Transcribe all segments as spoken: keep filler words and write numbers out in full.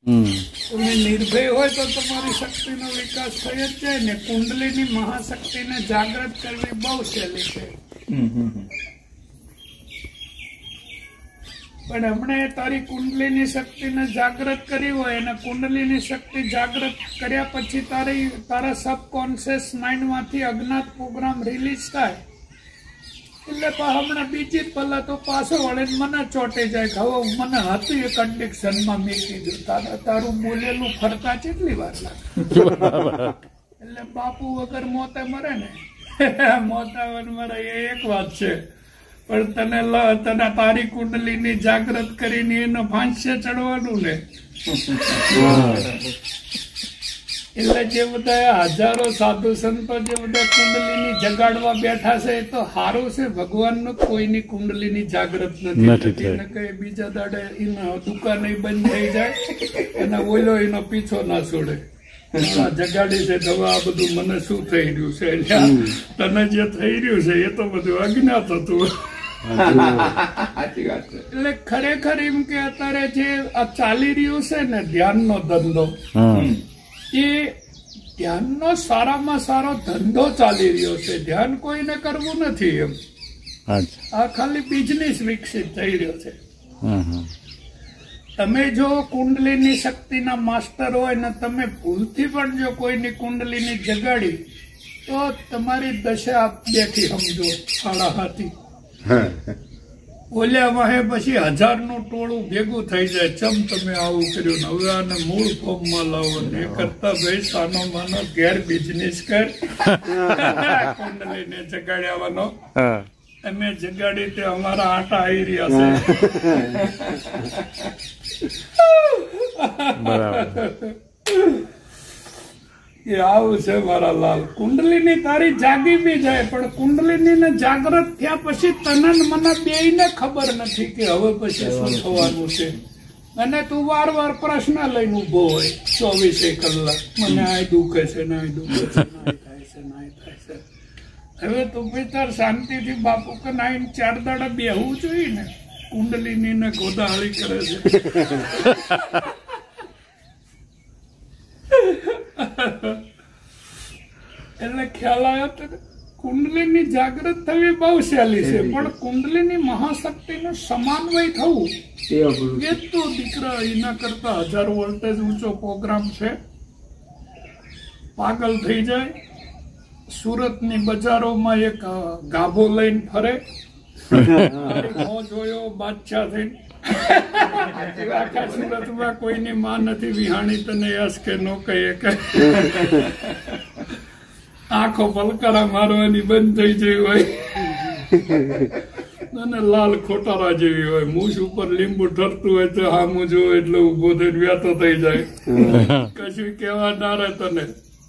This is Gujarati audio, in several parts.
તમે નિર્ભય હોય તો તમારી શક્તિનો વિકાસ થઈ જ જાય ને. કુંડલીની મહાશક્તિને જાગૃત કરવી બહુ સહેલી છે. પણ હમણાં તારી કુંડલીની શક્તિને જાગૃત કરી હોય અને કુંડલીની શક્તિ જાગૃત કર્યા પછી તારી તારા સબકોન્શિયસ માઇન્ડ માંથી અજ્ઞાત પ્રોગ્રામ રિલીઝ થાય એટલે હમણાં બીજી પહેલા તો પાછો વળે મને ચોટે જાય. હવે મને હતું એ કન્ડિક્શનમાં મેં કીધું તારા તારું બોલેલું ફરતા કેટલી વાર લાગે. એટલે બાપુ વગર મોતે મરે ને. મોતા મરે એ એક વાત છે, પણ તને તને તારી કુંડલીની જાગૃત કરીને એનો ફાંસ્ય ચડવાનું ને. એટલે જે બધા હજારો સાધુ સંતો જે બધા કુંડલીની જગાડવા બેઠા છે એ તો સારું છે. ભગવાનનું કોઈની કુંડલીની જાગૃત નથી. બીજા દાડે એનો દુકાન બંધ થઈ જાય અને ઓલો એનો પીછો ના છોડે. જગાડી છે તો આ બધું મને શું થઈ રહ્યું છે. તને જે થઈ રહ્યું છે એ તો બધું અજ્ઞાત હતું. એટલે ખરેખર એમ કે અત્યારે જે ચાલી રહ્યું છે ને ધ્યાનનો ધંધો, એ ધ્યાનનો સારામાં સારો ધંધો ચાલી રહ્યો છે. ધ્યાન કોઈને કરવું નથી એમ. આ ખાલી બિઝનેસ વિકસિત થઈ રહ્યો છે. તમે જો કુંડલીની શક્તિના માસ્ટર હોય ને તમે ભૂલથી પણ જો કોઈની કુંડલીની જગાડી તો તમારી દશા બેઠી સમજો સાડા હાથી. ઓલ્યા વાહે પછી હજાર નું ટોળું ભેગું થઈ જાય. ચમ તમે આવું કર્યું ને હવે આને મૂળ ફોર્મમાં લાવો ને એ કરતા ભાઈ સાનો માનો ઘેર બિઝનેસ કર. કુંડલીને જગાડવાનો અમે જગાડી તે અમારા આટા આવી રહ્યા છે. આવું છે મારા લાલ. કુંડલીની તારી જાગી બી જાય પણ કુંડલીની જાગૃત થયા પછી તને મને બે ને ખબર નથી કે હવે પછી શું થવાનું છે. અને તું વાર વાર પ્રશ્ન લઈને ઉભો હોય ચોવીસે કલાક. મને આ દુખે છે ને આ દુખે છે ને આ થાય છે ને આ થાય છે. હવે તું પિતર શાંતિથી બાપુ કે નાઈને ચાર દાડા બેહવું જોઈએ ને. કુંડલીની ને ગોદાહળી કરે છે. એટલે ખ્યાલ આવ્યો તો કુંડલીની જાગૃત થવી બહુ સહેલી છે પણ કુંડલીની મહાશક્તિનું સમન્વય થવું એ તો દીકરા એના કરતા હજાર વોલ્ટેજ ઊંચો પ્રોગ્રામ છે. પાગલ થઈ જાય. સુરતની બજારોમાં એક ગાભો લઈને ફરે. જોયો બાદશાહ થઈને આખા સુરતમાં કોઈની માં નથી વિહાણી તને યશ કે નો કહીએ કે આંખો પલકારા મારવાની બંધ થઈ જઈ હોય અને લાલ ખોટારા જેવી હોય. મૂછ ઉપર લીંબુ ઠરતું હોય તો હામું જો એટલે ઉભો થઈને વ્યાતો થઈ જાય. કશું કેવા ના રહે તને.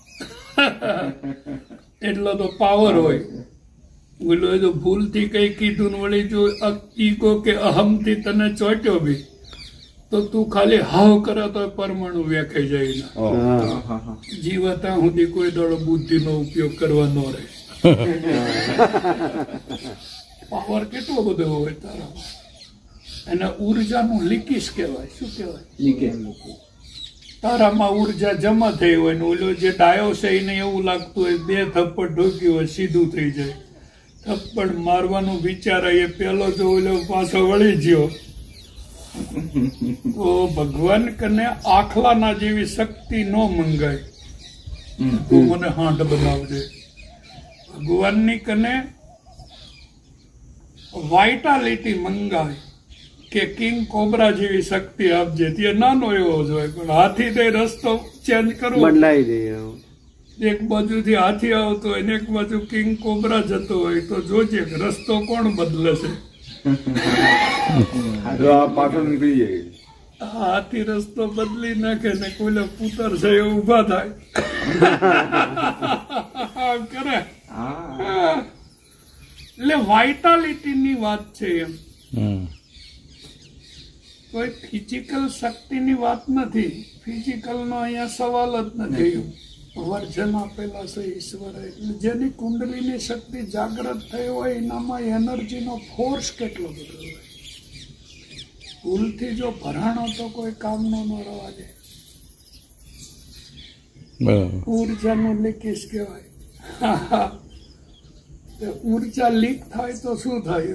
એટલો તો પાવર હોય. બોલો તો ભૂલથી કઈ કીધું વળી જો ઈગો કે અહમથી તને ચોટ્યો બી તો તું ખાલી હાવ કરે તો પરમાણુ વેખાઈ જાય. જીવતા સુધી કોઈ દળો બુદ્ધિનો ઉપયોગ કરવા ન રહે. પાવર કેટલો બધો હોય તારામાં. એને ઉર્જાનું લીકેજ કહેવાય. શું કહેવાય? તારામાં ઉર્જા જમા થઈ હોય ને ઓલો જે ડાયો છે એને એવું લાગતું હોય બે થપ્પડ ઢોક્યું હોય સીધું થઈ જાય. થપ્પડ મારવાનું વિચાર એ પેલો જો ઓલો પાછો વળી ગયો તો ભગવાન કને આખલાના જેવી શક્તિ ન મંગાય. તું મને હાંડ બનાવજે. ભગવાનની કને વાઇટાલિટી મંગાય કે કિંગ કોબરા જેવી શક્તિ આપજે. તે નાનો એવો જ હોય પણ હાથી તે રસ્તો ચેન્જ કરવો બદલાઈ જાય. એક બાજુથી હાથી આવતો હોય ને એક બાજુ કિંગ કોબરા જતો હોય તો જોજે રસ્તો કોણ બદલે છે. પાછળ નીકળી જાય. હાથી રસ્તો બદલી નાખે ને કોઈ પુતર છે એ ઉભા થાય કરે. એટલે વાઇટાલિટી ની વાત છે એમ. કોઈ ફિઝિકલ શક્તિની વાત નથી. ફિઝિકલ નો અહીંયા સવાલ જ નથી. વર્જન આપેલા છે ઈશ્વરે. એટલે જેની કુંડલીની શક્તિ જાગૃત થઈ હોય એનામાં એનર્જીનો ફોર્સ કેટલો બધો હોય. ભૂલથી જો ભરાણો તો કોઈ કામનો ન રવા દે. ઉર્જાનું લીકેજ કહેવાય. ઉર્જા લીક થાય તો શું થાય?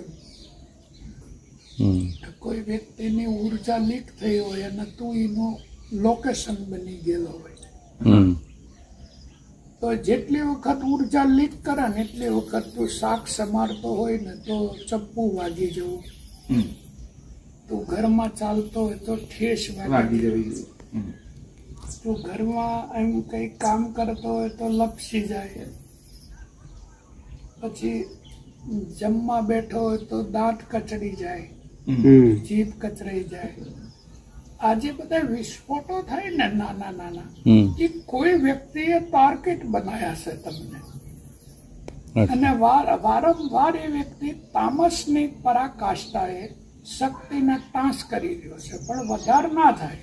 કોઈ વ્યક્તિની ઉર્જા લીક થઈ હોય અને તું એનું લોકેશન બની ગયેલો હોય, તો જેટલી વખત ઉર્જા લીક કરે ને એટલી વખત તું શાક સમારતો હોય ને તો ચપ્પુ વાગી જવું, તું ઘરમાં ચાલતો હોય તો ઠેસ વાગી જવી, તું ઘરમાં એમ કઈ કામ કરતો હોય તો લપસી જાય, પછી જમવા બેઠો હોય તો દાંત કચડી જાય, જીભ કચરાઈ જાય. આજે બધા વિસ્ફોટો થાય ને નાના નાના, એ કોઈ વ્યક્તિએ તાર્કિક બનાયા છે તમને, અને વારંવાર એ વ્યક્તિ તામસની પરાકાષ્ઠાએ શક્તિને તાસ કરી રહ્યો છે, પણ વધારે ના થાય.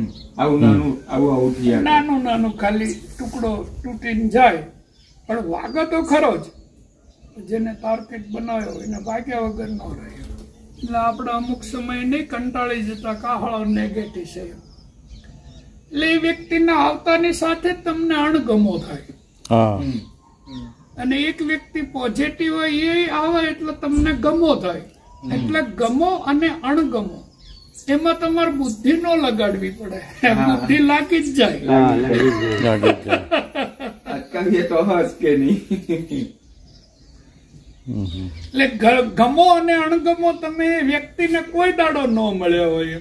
નાનું નાનું ખાલી ટુકડો તૂટીને જાય, પણ વાગે તો ખરો જ. જેને તાર્કિક બનાવ્યો એને વાગ્યા વગર ન રહે. એટલે આપણે અમુક સમય નહીં કંટાળી જતા કાહળો નેગેટિવ છે, એટલે એ વ્યક્તિના આવતાની સાથે તમને અણગમો થાય. અને એક વ્યક્તિ પોઝિટિવ હોય એ આવે એટલે તમને ગમો થાય. એટલે ગમો અને અણગમો એમાં તમારે બુદ્ધિ ન લગાડવી પડે, બુદ્ધિ લાગી જ જાય. એટલે ગમો અને અણગમો તમે વ્યક્તિને કોઈ દાડો ન મળ્યો હોય,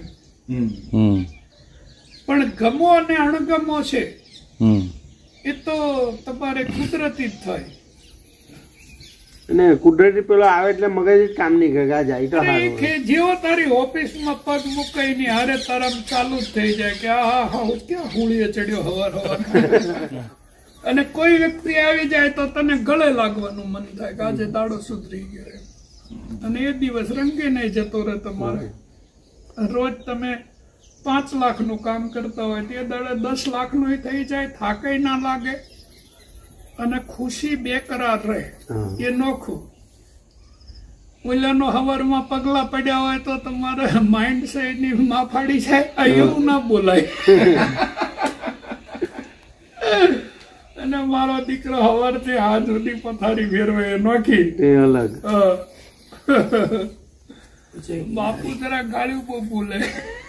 પણ ગમો અને અણગમો છે એ તો તમારે કુદરતી જ થાય. અને કુદરતી પેલો આવે એટલે મગજ જ કામ નહીં કરે. જેવો તારી ઓફિસમાં પગ મુકાઈ હારે તારા ચાલુ જ થઈ જાય કે આ હા ક્યાં હોળીએ ચડ્યો હવાર હવાર. અને કોઈ વ્યક્તિ આવી જાય તો તને ગળે લાગવાનું મન થાય કે આજે દાડો સુધરી ગયો, અને એ દિવસ રંગે નહીં જતો રહે તમારે. રોજ તમે પાંચ લાખ નું કામ કરતા હોય તે દાડે દસ લાખ નું થઈ જાય, થાકે ના લાગે, અને ખુશી બેકરાર રહે. એ નોખું. ઓલાનો હવારમાં પગલા પડ્યા હોય તો તમારે માઇન્ડ સાઈડ ની માફાડી જાય, એવું ના બોલાય. અને મારો દીકરો હવારથી હાથ સુધી પથારી ફેરવે નોખી અલગ. બાપુ જરા ગાળ્યું બહુ બોલે.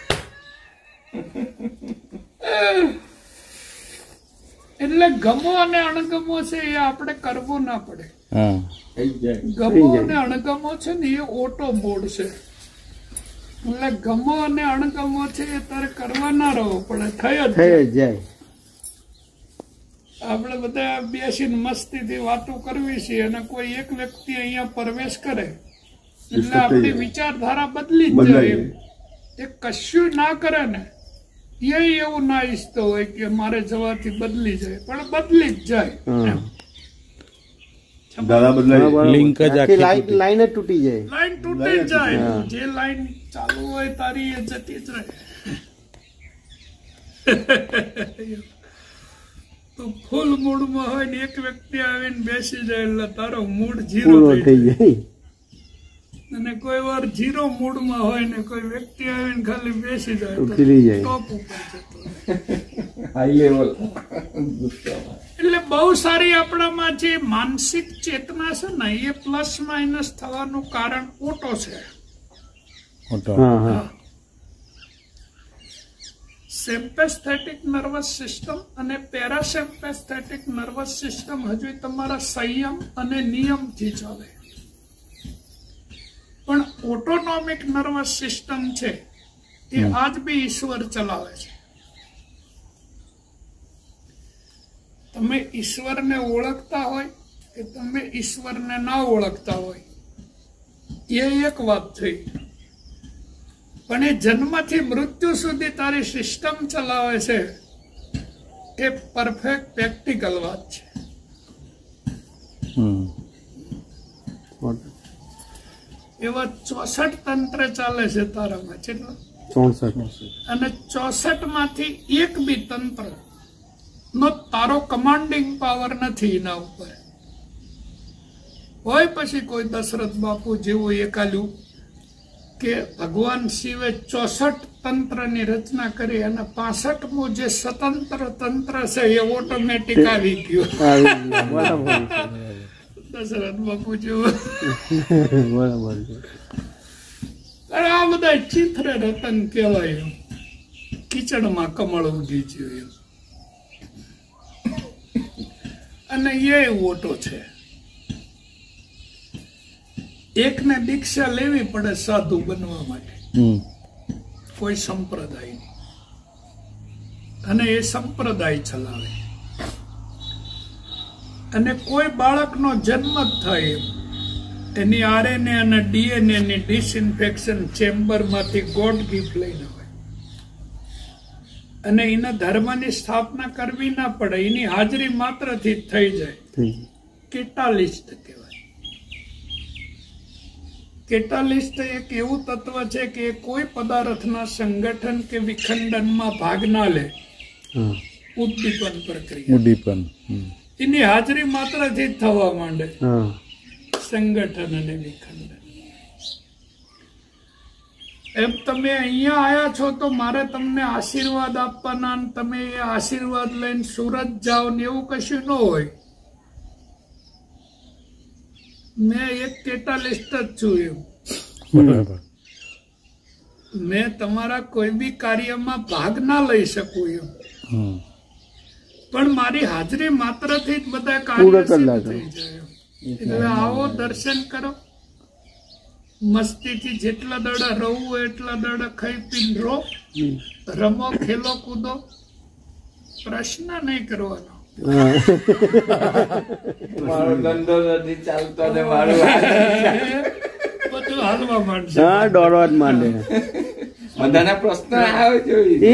એટલે ગમો અને અણગમો છે એ આપણે કરવો ના પડે. ગમો અને અણગમો છે ને એ ઓટો બોર્ડ છે. એટલે ગમો અને અણગમો છે એ તારે કરવા ના રહેવો પડે, થઈ જ જાય. આપણે બધા બેસીને મસ્તીથી વાતો કરવી છે, અને કોઈ એક વ્યક્તિ અહીંયા પ્રવેશ કરે એટલે આપણી વિચારધારા બદલી જ જાય. એ કશું ના કરે ને એ એવું ના ઈચ્છતો હોય કે મારે જવાથી બદલી જાય, પણ બદલી જ જાય. લાઈન જ તૂટી જાય, લાઈન તૂટી જાય. જે લાઈન ચાલુ હોય તારી એ જતી જ રહે. તો ફૂલ મૂડમાં હોય ને એક વ્યક્તિ આવીને બેસી જાય એટલે તારો મૂડ જીરો થઈ જાય. અને કોઈ વાર જીરો મૂડમાં હોય ને કોઈ વ્યક્તિ આવીને ખાલી બેસી જાય તો ટોપ ઉપર જતો. એટલે બહુ સારી આપણામાં જે માનસિક ચેતના છે ને એ પ્લસ માઇનસ થવાનું કારણ ઓટો છે. સિમ્પેસ્થેટિક નર્વસ સિસ્ટમ અને પેરાસિમ્પેસ્થેટિક નર્વસ સિસ્ટમ હજુ તમારા સંયમ અને નિયમથી ચાલે, પણ ઓટોનોમિક નર્વસ સિસ્ટમ છે એ આજ બી ઈશ્વર ચલાવે છે. તમે ઈશ્વરને ઓળખતા હોય કે તમે ઈશ્વરને ના ઓળખતા હોય એ એક વાત થઈ, પણ એ જન્મથી મૃત્યુ સુધી તારી સિસ્ટમ ચલાવે છે એ પરફેક્ટ પ્રેક્ટિકલ વાત છે. એવા ચોસઠ તંત્ર ચાલે છે તારામાં, કેટલા? ચોસઠ. અને ચોસઠ માંથી એક બી તંત્ર નો તારો કમાન્ડિંગ પાવર નથી એના ઉપર. હોય પછી કોઈ દશરથ બાપુ જેવું એકાલ્યું કે ભગવાન શિવે ચોસઠ તંત્રની રચના કરી અને પાસઠમું જે સ્વતંત્ર તંત્ર છે એ ઓટોમેટિક આવી ગયું. દશરથ બાપુ જેવું. આ બધા ચિત્ર રતન કહેવાય. કિચડમાં કમળ ઉગી ગયું અને એ ઓટો છે. એકને દીક્ષા લેવી પડે સાધુ બનવા માટે, કોઈ સંપ્રદાય અને એ સંપ્રદાય ચલાવે. અને કોઈ બાળકનો જન્મ જ થાય એમ એની આરએનએ અને ડીએનએ ની ડિસઇન્ફેક્શન ચેમ્બર માંથી ગોડ ગિફ્ટ લઈને હોય અને એના ધર્મની સ્થાપના કરવી ના પડે, એની હાજરી માત્રથી જ થઈ જાય. કેટાલિસ્ટ કહેવાય. કેટાલિસ્ટ એક એવું તત્વ છે કે કોઈ પદાર્થના સંગઠન કે વિખંડનમાં ભાગ ના લે. ઉદ્દીપન પ્રક્રિયા, ઉદ્દીપન એની હાજરી માત્રથી જ થવા માંડે. સંગઠન અને વિખંડન. એમ તમે અહીંયા આયા છો તો મારે તમને આશીર્વાદ આપવાના, તમે એ આશીર્વાદ લઈને સુરત જાઓ ને એવું કશું ન હોય. મેં એક કેટાલિસ્ટ જ છું એમ. મેં તમારા કોઈ બી કાર્યમાં ભાગ ના લઈ શકું એમ, પણ મારી હાજરી માત્રથી જ બધા કાર્ય સિદ્ધ થઈ જાય. એટલે આવો દર્શન કરો, મસ્તીથી જેટલા દાડા રહવું એટલા દાડા ખાઈ પીને રહો, રમો ખેલો કૂદો, પ્રશ્ન નહીં કરવાનો. મારો ધંધો નથી ચાલતો ને મારું બધું હાલવા માંડશે. હા, દોડવા જ માંડે. બધાના પ્રશ્ન આવે જોઈએ,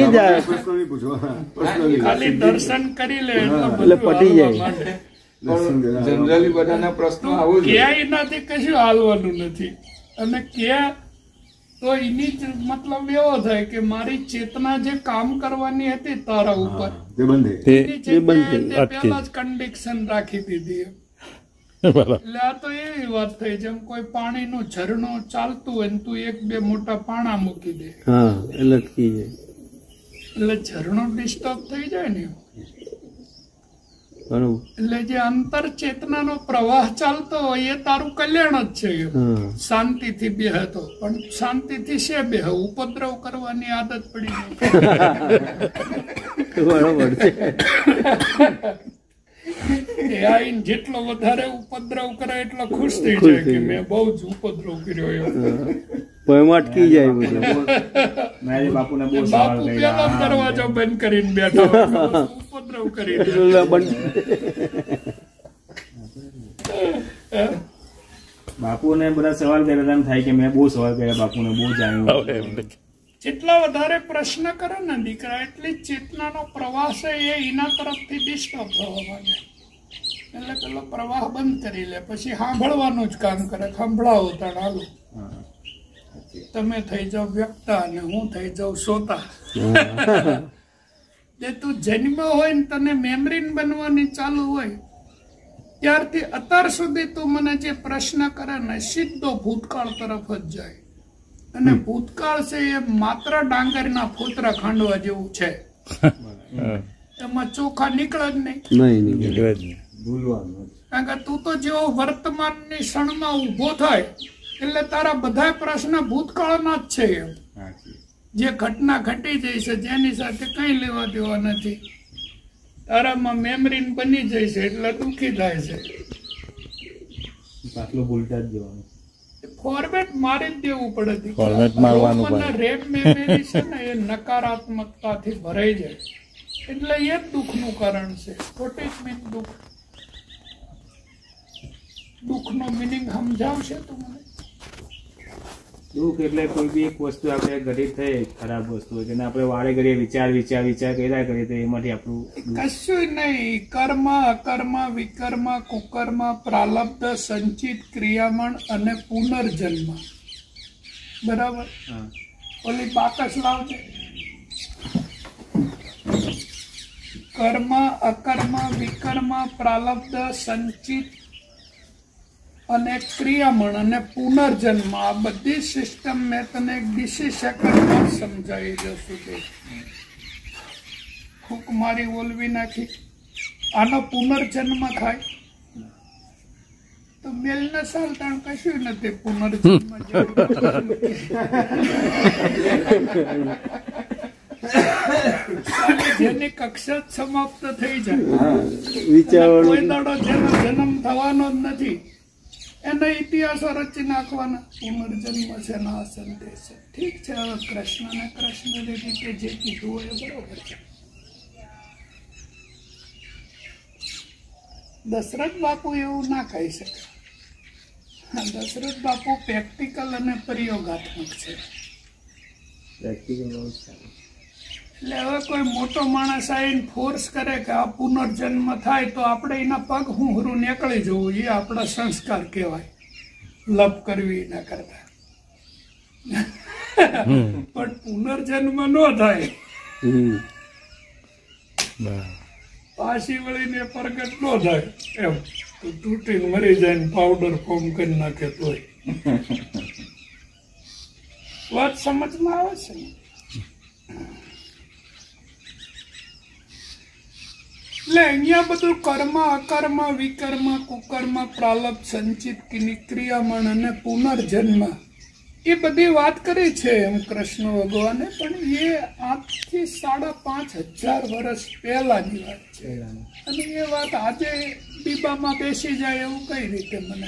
ખાલી દર્શન કરી લે એટલે પતી જાય. જનરલી બધાના પ્રશ્નો આવું ક્યાંય એનાથી કશું હાલવાનું નથી. અને ક્યાં તો એની જ મતલબ એવો થાય કે મારી ચેતના જે કામ કરવાની હતી તારા ઉપર પેલા જ કન્ડિશન રાખી દીધી. એટલે આ તો એવી વાત થઈ જેમ કોઈ પાણીનું ઝરણું ચાલતું હોય ને તું એક બે મોટા પાણા મૂકી દે એટલે ઝરણું ડિસ્ટર્બ થઈ જાય ને. એટલે જે અંતર ચેતનાનો પ્રવાહ ચાલતો હોય એ તારું કલ્યાણ જ છે. શાંતિથી બેહતો, પણ શાંતિથી છે બેહ, ઉપદ્રવ કરવાની આદત પડી ગઈ. આઈને જેટલો વધારે ઉપદ્રવ કરે એટલો ખુશ થઈ જાય કે મેં બહુ જ ઉપદ્રવ કર્યો એમ. અટકી જાય. બાપુ પેલો દરવાજો બંધ કરીને બેઠા ઉપદ્રવ કરી. બાપુને બધા સવાલ કર્યા થાય કે મેં બહુ સવાલ કર્યા, બાપુને બહુ જાણ્યું. જેટલા વધારે પ્રશ્ન કરે ને દીકરા એટલી ચેતનાનો પ્રવાહ છે એ એના તરફથી ડિસ્ટર્બ થવા માંડે. એટલે પેલો પ્રવાહ બંધ કરી લે, પછી સાંભળવાનું જ કામ કરે. સાંભળાવો તાણ હાલો. તમે થઈ જાઓ વ્યક્તા અને હું થઈ જાઉં શ્રોતા. જે તું જન્મ્યો હોય ને તને મેમરી બનવાની ચાલુ હોય ત્યારથી અત્યાર સુધી તું મને જે પ્રશ્ન કરે ને સીધો ભૂતકાળ તરફ જ જાય. અને ભૂતકાળ છે એ માત્ર ડાંગરના ફોતરા ખાંડવા જેવું છે. એમાં ચોખા નીકળે જ નહીં. કારણ કે તું તો જેવો વર્તમાનની ક્ષણમાં ઉભો થાય એટલે તારા બધા પ્રશ્ન ભૂતકાળના જ છે. એમ જે ઘટના ઘટી જાય છે જેની સાથે કઈ લેવા દેવા નથી, તારામાં મેમરી બની જાય છે એટલે દુઃખી થાય છે. ફોર્મેટ મારી જ દેવું પડે. રેપ મેમરી છે ને એ નકારાત્મકતાથી ભરાઈ જાય એટલે એ જ દુઃખનું કારણ છે. વોટ મીન દુઃખ? દુઃખનો મિનિંગ સમજાવશે તું મને? દુઃખ એટલે કોઈ બી એક વસ્તુ આપણે ઘટિત થઈ ખરાબ વસ્તુ જેને આપણે વારે ઘડીએ વિચાર વિચાર વિચાર કર્યા કરીએ તો એમાંથી આપણું કશું નહીં. કર્મ, અકર્મ, વિકર્મ, કુકર્મ, પ્રાલબ્ધ, સંચિત, ક્રિયામણ અને પુનર્જન્મ. બરાબર? ઓલી બાકસ લાવજે. કર્મ, અકર્મ, વિકર્મ, પ્રાલબ્ધ, સંચિત અને ક્રિયામણ અને પુનર્જન્મ, આ બધી સિસ્ટમ મેં તને એક ડીસી સેકન્ડમાં સમજાવી દઉં છું. ફૂંક મારી ઓલવી નાખી. આનો પુનર્જન્મ થાય તો મેલ ને સાલતાણ કશું નથી. પુનર્જન્મ જેની કક્ષા સમાપ્ત થઈ જાય, કોઈ દાડો જેનો જન્મ થવાનો જ નથી, એના ઇતિહાસો રચી નાખવાના. પુનર્જન્મ છે ના સંદેશ. ઠીક છે, હવે કૃષ્ણને કૃષ્ણની રીતે જે કીધું હોય એ બરોબર છે. દશરથ બાપુ એવું ના કહી શકે. દશરથ બાપુ પ્રેક્ટિકલ અને પ્રયોગાત્મક છે. એટલે હવે કોઈ મોટો માણસ આવીને ફોર્સ કરે કે આ પુનર્જન્મ થાય તો આપણે એના પગ હુંહરું નીકળી જવું, એ આપણા સંસ્કાર કહેવાય. લપ કરવી એના કરતા. પણ પુનર્જન્મ ન થાય, પાછી વળીને પ્રગટ ન થાય એમ તો તૂટીને મરી જાય ને પાવડર ફોર્મ કરી નાખે તોય. વાત સમજમાં આવે છે ને? એટલે અહીંયા બધું કર્મ, અકર્મ, વિકર્મ, કુકર્મ, પ્રાલબ્ધ, સંચિત, ક્રિયામણ અને પુનર્જન્મ, એ બધી વાત કરી છે એમ કૃષ્ણ ભગવાને. પણ એ આજથી સાડા પાંચ હજાર વર્ષ પહેલાની વાત છે. અને એ વાત આજે ડીબામાં બેસી જાય એવું કઈ રીતે મને?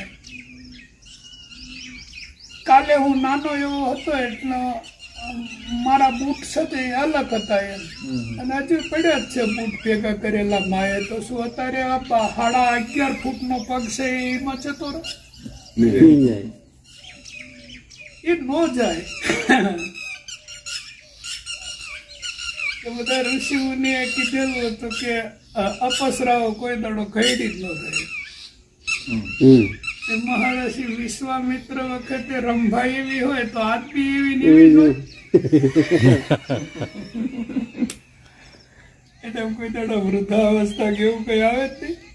કાલે હું નાનો એવો હતો એટલે મારા બૂટ સાથે અલગ હતા એમ, અને હજુ પડ્યા જ છે બૂટ ભેગા કરેલા માએ. તો શું અત્યારે આ સાડા અગિયાર ફૂટ નો પગ છે એમાં જતો રહે? એ ન જાય. તો બધા ઋષિઓને કીધેલું હતું કે અપસરાઓ કોઈ દાડો ઘડી જ ન થાય. મહારાષિ વિશ્વામિત્ર વખતે રંભા એવી હોય તો આજ બી એવી ને એવી જ હોય. એટલે કોઈ દાડો વૃદ્ધાવસ્થા કેવું કઈ આવે જ નહીં.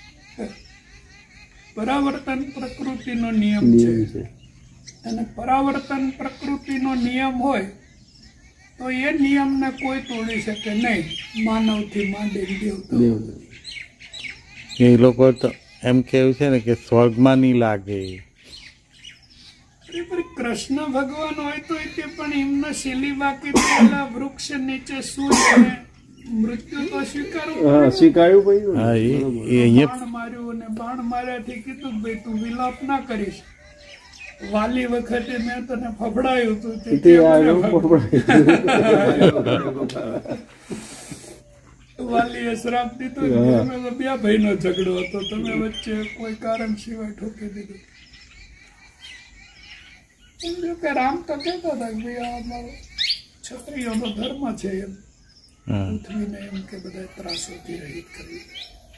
પરાવર્તન પ્રકૃતિનો નિયમ છે, અને પરાવર્તન પ્રકૃતિનો નિયમ હોય તો એ નિયમને કોઈ તોડી શકે નહીં, માનવથી માંડી દેવતા. એ લોકો તો એમ કેવું છે ને કે સ્વર્ગમાં નહીં લાગે. કૃષ્ણ ભગવાન હોય તો તે પણ એમના શેલીબા કે પેલા વૃક્ષ નીચે સૂર્ય મૃત્યુ તો સ્વીકારવું સ્વીકાર્યું. બાણ માર્યું અને બાણ માર્યાથી કીધું ભાઈ તું વિલાપ ના કરીશ. વાલી વખતે મેં તને ફફડાયું હતું, વાલીએ શ્રાપ દીધો. બે ભાઈ નો ઝઘડો હતો, તમે વચ્ચે કોઈ કારણ સિવાય ઠોકી દીધું. કે રામ તો કહેતા હતા કે ભાઈ આ અમારો ક્ષત્રિયોનો ધર્મ છે એમ, પૃથ્વીને એમ કે બધા ત્રાસોથી રહિત કરવી.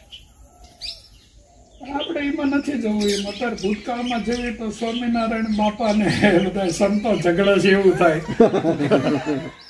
આપણે એમાં નથી જવું. એમ અત્યારે ભૂતકાળમાં જઈએ તો સ્વામિનારાયણ બાપા ને બધા સંતો ઝઘડા છે એવું થાય.